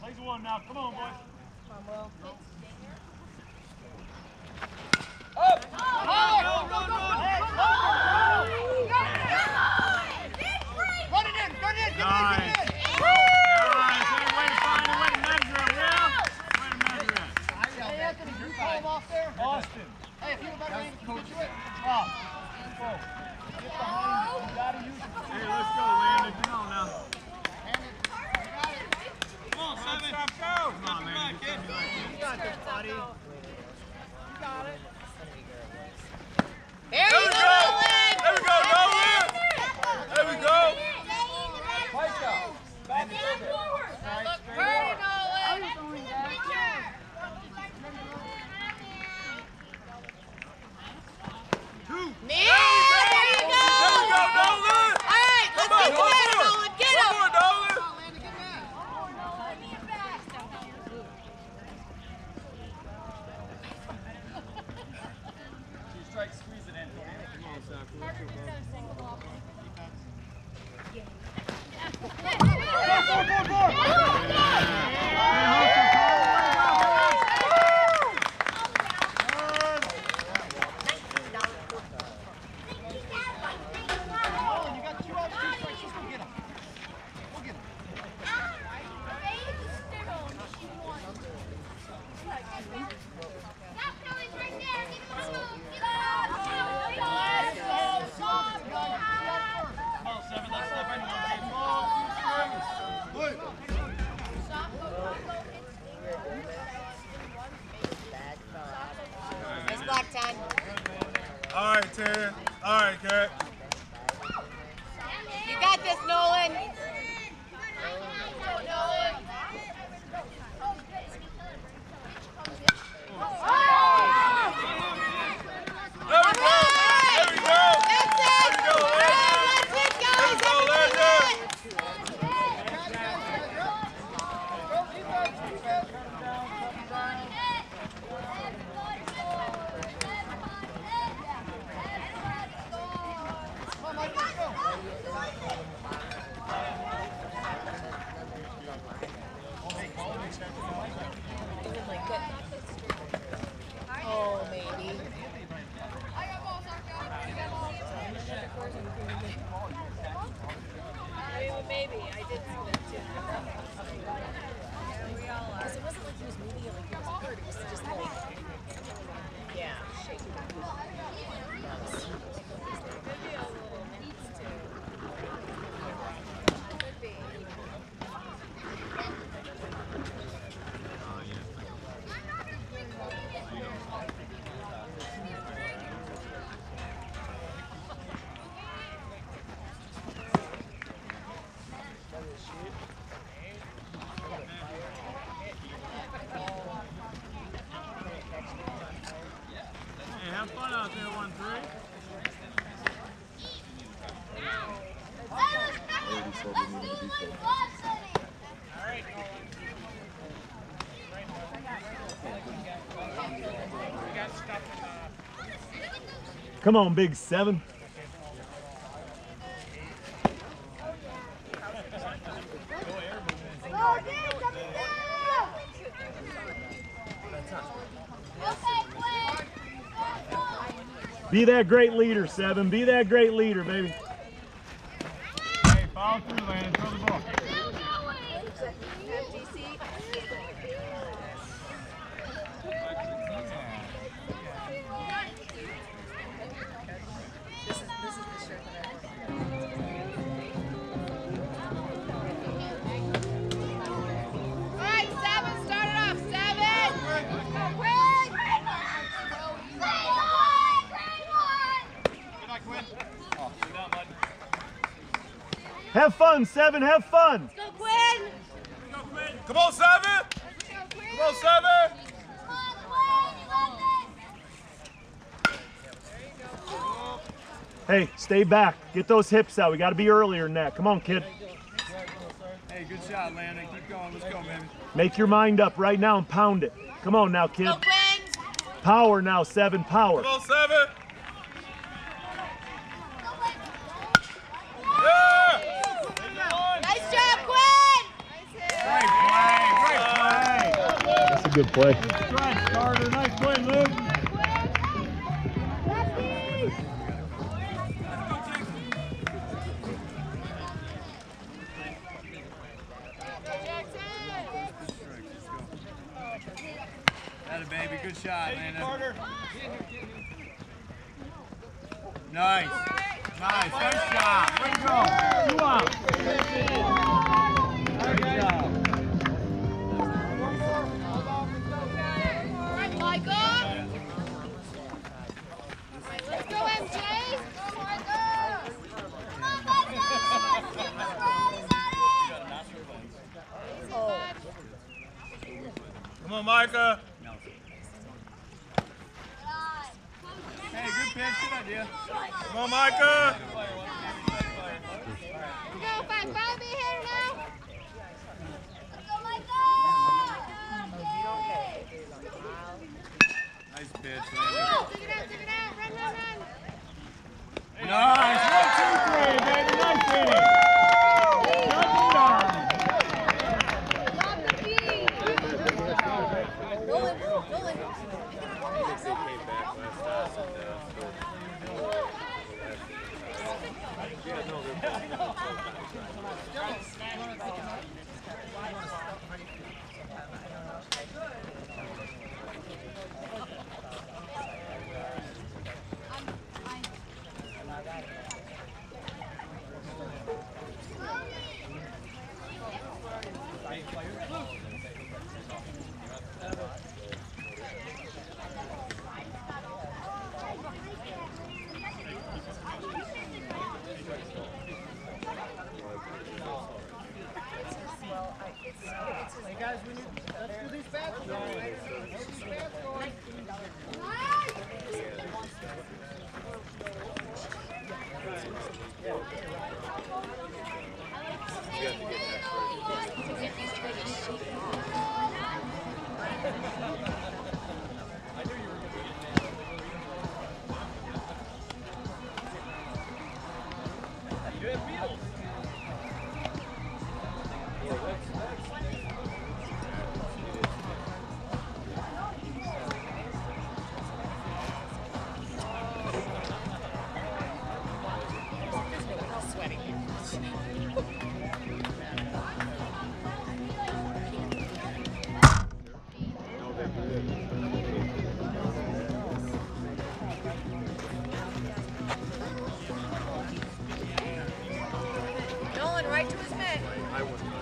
Plays one now. Come on, boys. Come on, Will. Up! Run it in! Run it in! Nice. Get it in! Nice. Way to find a way to measure it, Will. Way to measure it. Hey, Anthony, can you call him off there? Austin. Hey, if you have better aim, can you do it? Oh. Get behind you. You gotta use it. Hey, let's go, Landon. Come on now. Come on, Seven. Go. Come on, Landon. Get something like You got this, buddy. You got it. There you go, Nolan! There we go, Nolan! There we go. Fight up. Back forward. Look pretty, Nolan! There you go! There we go, Nolan! All right, let's get better, Nolan. Get him! Come on, Nolan! Strike, squeeze it in. Come on, Zach. Nice block, Todd. All right, Ted. All right, Kat. You got this, Nolan. There we go. There we go. That's it. There we go, Landon. That's it, guys. There we go, Landon. Oh, maybe. Maybe. I did see that too. Because it wasn't like he was moving it like he was hurt. It was just like, yeah, shaking. Could be a little needs to. Could be. Hey, have fun out there, 1-3. Come on, big seven. Be that great leader, Seven. Be that great leader, baby. Hey, follow through, Landon. Throw the ball. Have fun, Seven. Have fun. Go, Quinn! Come on, Seven! Come on, Seven! Hey, stay back. Get those hips out. We got to be earlier than that. Come on, kid. Hey, good shot, Landon. Keep going. Let's go, baby. Make your mind up right now and pound it. Come on now, kid. Go, Quinn! Power now, Seven. Power. Come on, Seven! Yeah! Nice job, Quinn! Great play! Great That's a good play. Good strike, Carter. Nice play, Luke. Atta baby, good shot, man. Carter. Nice. Nice. Nice job. Way to go. 2 out. Great job. Right, Micah. Let's go, MJ. Go, Micah. Come on, Micah. Hey, good pitch. Good idea. Come on, Micah. Go, five, be here now. Nice pitch, Take it out, run, run, run. Nice. 1, 2, 3, baby. Nice inning. Nolan, Nolan. Hey guys, let's do these bats. Let's do these bats going. Nolan, right to his mitt.